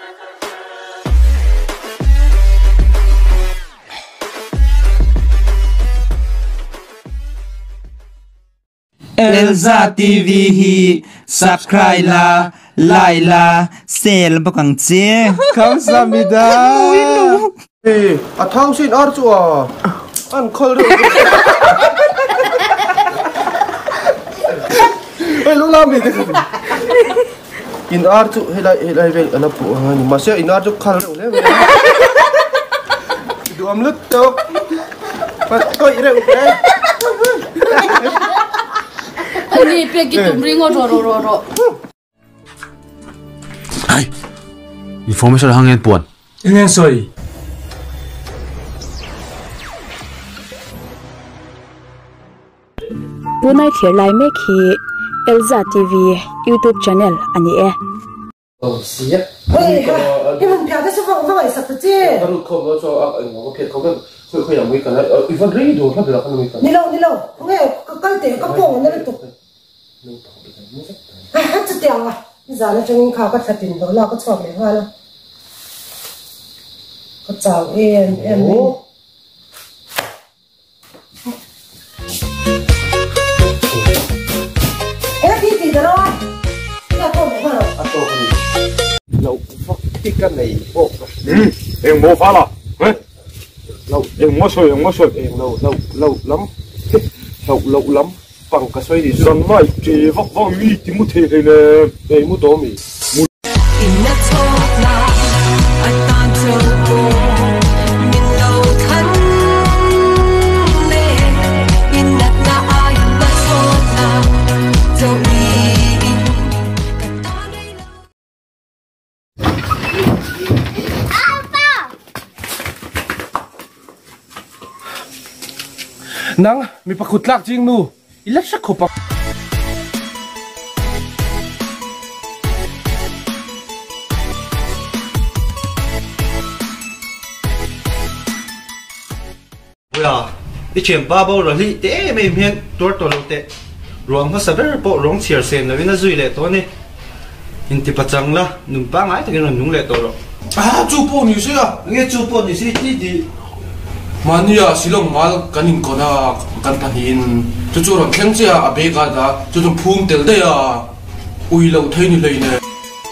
Elza TV hi subscribe la like la share bakang che 감사합니다. 예, 당신 알죠? 안 컬러. lúc nào mình in art helai về anh phụ anh mà sẽ in art khăn rồi đấy đồ âm lứt đâu phải coi đây đấy anh đi biết cái tụm riêng rồi ai information hàng ngàn buồn ngàn soi bữa nay thiệt lại mấy khi Elza TV YouTube channel anh ấy. xí á. Ôi, cái mình phải số vòng vòng sắp tới chứ. Nó không có cho anh nó phiền không cái khơi làm mấy cái này, vẫn rất đồ thật là không mấy cái. Đi lâu, không nghe cái tiền cái bông nó được. Hết chút tiền à, giờ nó cho mình khao cái thật tiền đó là cái chọn này hoa nó. Cái chào em. Gì đó cái con này vào lâu phát cái này ô em mua phá là lâu em mua xoay em lâu lắm bằng cái xoay thì dân này chỉ vóc vóc mi thì mua thế này nè em mua tổ mì nang mi pakut lak jing nu ila sak khopak Ủa, đi chuyện ba bao rồi thì thế mình hiện tuổi lâu tệ, ruộng nó sắp đến bộ ruộng chia sen là vì nó duy lệ thôi nè, hiện tại bắt chăng là nung ba ngày thì cái nó nung lệ thôi rồi. chú bộ như thế à nghe chú bộ như thế thì mania silong mal kanin kona kan panin chu ron thleng chia a be ka da chu tum phum tel de ya ui lo thei ni lei ne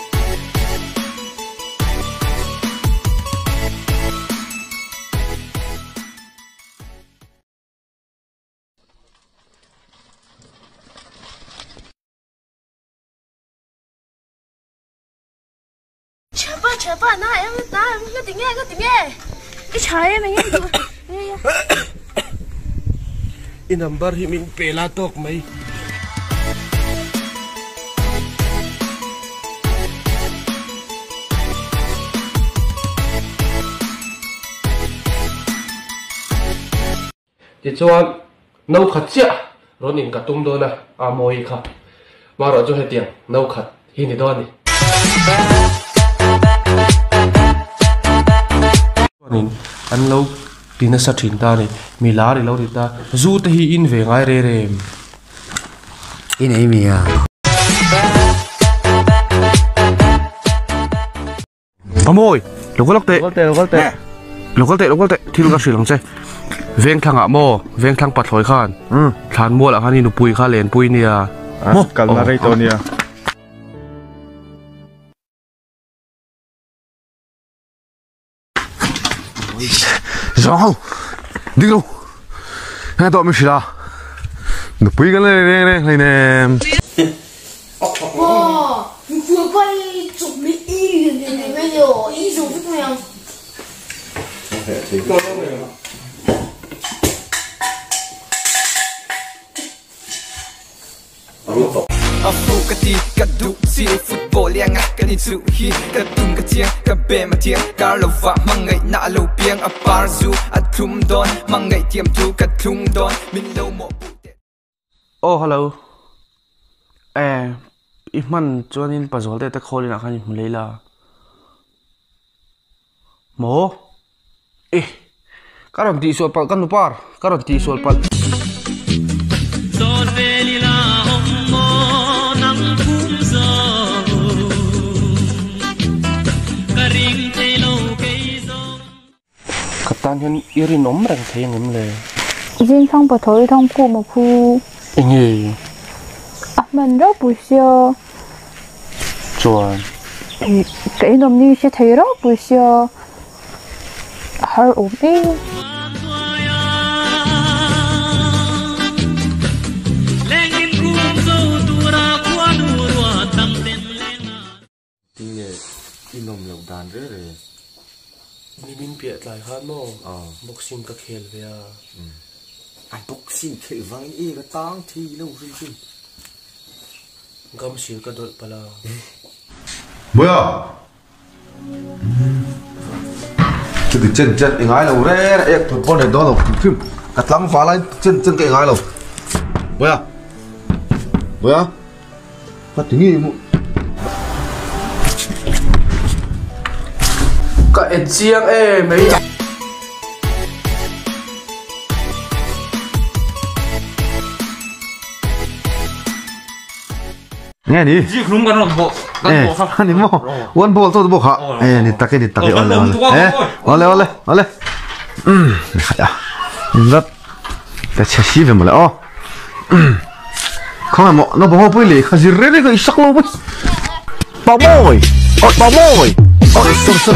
chapa na em cái tiếng nghe cái trái em nghe in number hi min pela tok mai ti chuan nau khat chia ronin ka tum do na a moi kha ma ro chu he tiang nau khat hi ni do ni anh lâu tin nó sát chín ta này mì lá thì lâu thì ta du thì in về ngay re in ấy mì à môi lục lốc tệ thì lục sử dụng chơi ven thằng ạ mò ven thằng bát thổi khan thàn mua là khan in pui khan lên pui nia mô cần là cáiตัวnia Sao? Đi đâu? Hai tụi mình xả. Nó bùi cái này nè. wow vừa quay chụp mỹ y thì bây giờ y dùng rất nhiều Afukati kadu si football yang akani su hi kadung katia kabe matia karlova mangai na lo piang aparzu atum don mangai tiam tu katung don min lo mo oh hello iman chuanin pazol te ta kholi na khani muleila mo karon ti sol pal kan par karon ti sol pal Kaptan hen iri nom rang thei ngem le Jin thong pa thoi thong ku ma khu inge man ro bu xio chuan cái nôm ni sẽ thấy rõ bu xio har ổn đi inom lộc đàn rất rồi ni bin piat lại khan mo boxing ka khel ve anh boxing khel vang y cái tang thi lâu rồi gam sil ka dol pala 뭐야? 저기 chân anh ai đâu re ek thut pon này đó đâu phim cắt lăng phá lại chân cái ai đâu 뭐야? phát tiếng gì ka et chiang mấy nghe đi 지 그런 거는 뭐 아니 뭐 원볼 또 뭐가 니 딱게 얼레 야 인자 다 차시면 몰라 가만 뭐너 뭐 보일래 가지 레레가 이싹로 뭐 바보이 쏘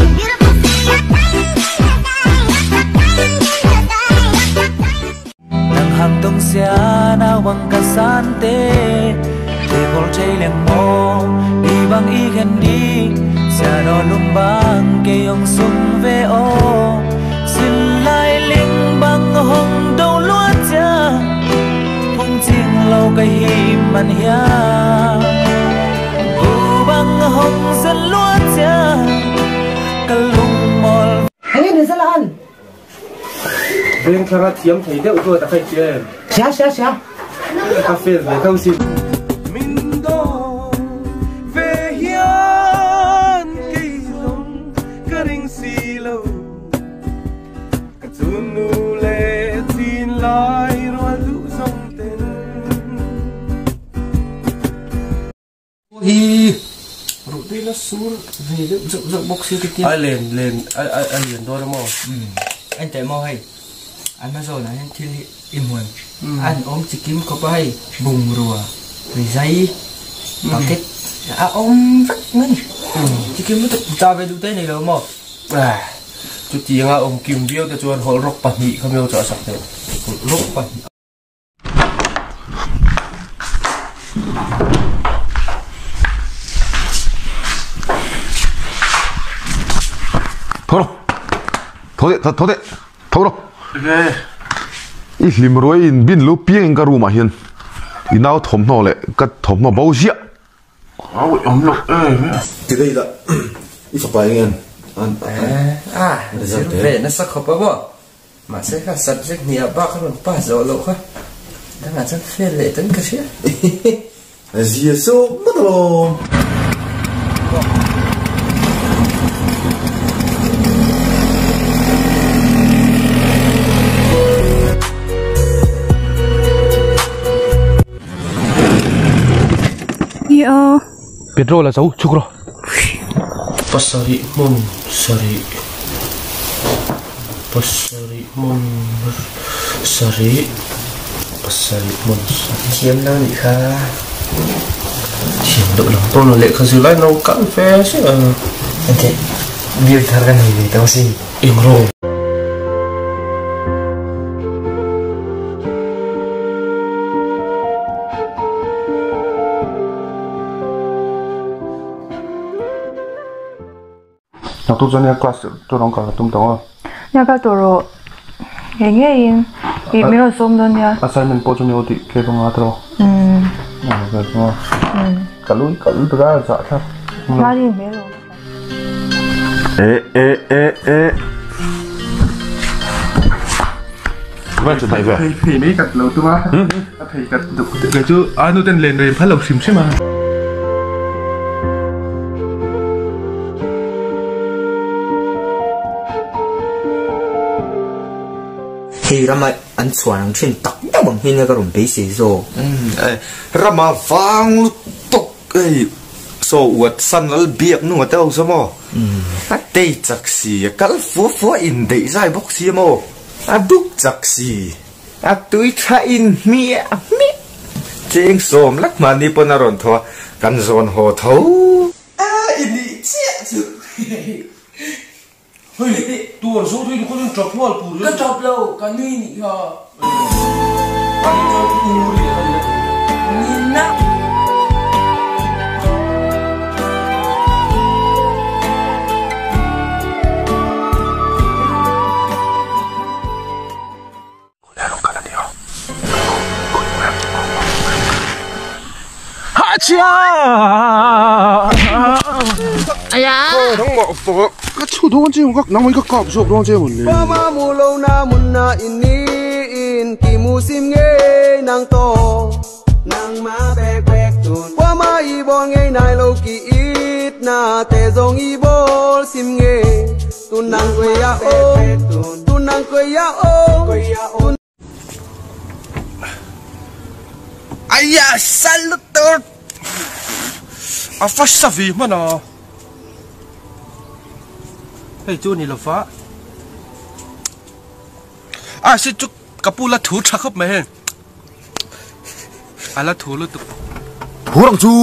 nang hang dong sia na wang ka san te gol chei leng mo đi bang y khen đi xa đo lum bang ke yong sum ve o xin lai ling bang hong đâu lúa cha phong ching lâu cái hi man hia bu bang hong dân lúa cha ka lung mol anh đi ra lan bên thara thiam thei deuh tu ta khai che xia cà phê để câu xin hi rồi đây là xuống về rộng boxing cái kia ai lên ai liền đó đúng không anh chạy mau hay anh nói rồi là anh thiên im nguồn anh ôm chỉ kiếm có bay bùng rùa rồi dây bằng kết ôm rất ngân chỉ kiếm nó tập ra về đu tay này đâu mà chút gì ông kim biêu cho chuan họ róc bẩn nhị không yêu cho sạch được róc bẩn 더러 이 림로인 빈 루피엔 가루마 hiền 이 나우 톰노 lệ cắt 톰노 bao xịa từ đây là ít phải bài nghe về nó sắc khóc bao mà sẽ là sạch rất nhiều bác nó ba giờ lộ quá đang là rất phê lệ tấn cái gì gì số mất rồi Pedro là xấu chúc rồi pasari mon sari mon chiếm năng bị kha chiếm độ lòng tôi là lệ khởi sự lại nấu cắn phê chứ anh chị biết thật cái này vì tao xin im rồi 나 또 전에 클래스 또 런가 좀 더. 내가 또로 얘기인 이 미로 솜도냐 아사이먼 보존이 어디 개봉하더라. 그래서 갈루이 들어가 자. 말이 미로 에 vậy cho thầy về thì mấy cật lâu tôi má thầy cật được cái chứ ai nói tên lên rồi phát lộc xìm xí mà thì ra mà anh xoắn chuyện tắc bằng hình cái rồng bể xì rồi ra mà vang lúc tục cái so uat san lal biak nu tao samo a te chaksi kal fu in dei zai bok si mo a duk chaksi a tui tha in mi cheng som lak mani ponaron tho kan zon ho tho a ini chia chu hơi tua số thôi có những chọc vào phụ cái chọc lâu cái ni nhỉ hả anh cho phụ đi nhìn nè 哎呀！ Thằng ngọ phở cái chú thôn chứ các nóng mấy các cọp sụp đâu chứ một nè. Mama mu lâu na mun na in ki mu sim nghe nang to nang ma bek bek tun. Mama i bon nghe nai lâu ki it na te zong i bol sim nghe tun nang quay ya o tun nang quay ya o. Ayah salutor apa savi mana hey chú này là phá xin chúc kapula thủ chắc khắp mày là thủ luôn tụ Hurang chú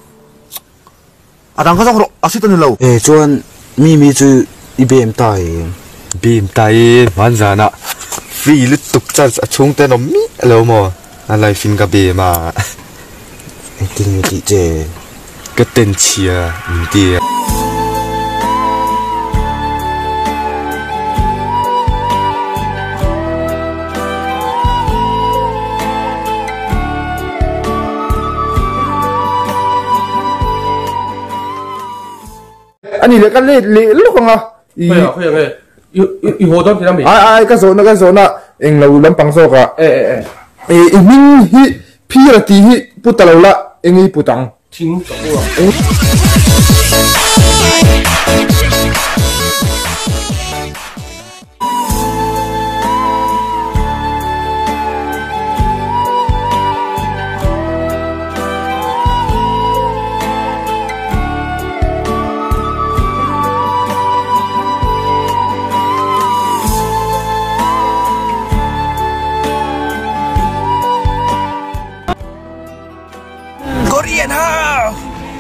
đang có xong rồi xin tên lâu chuan mi chú ibem tai man zana vì lúc tục chân chung tên nó mi lâu mà anh lại phim cái bề mà tin như thế cái tên chia đi anh nhìn cái lúc không à bây giờ nghe yêu hồ đó thì làm gì cái số nó anh lâu lắm bằng số cả mình hi phi là tí hi bút tàu là anh hi bút tăng chính Korean ha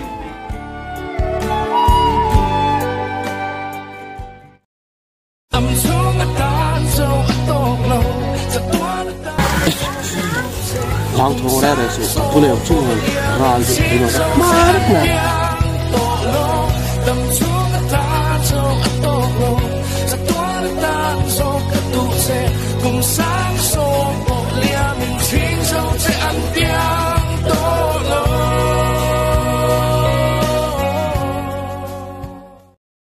lao thô ra rồi sự tôi đều chưa ra dự thì nó má rất là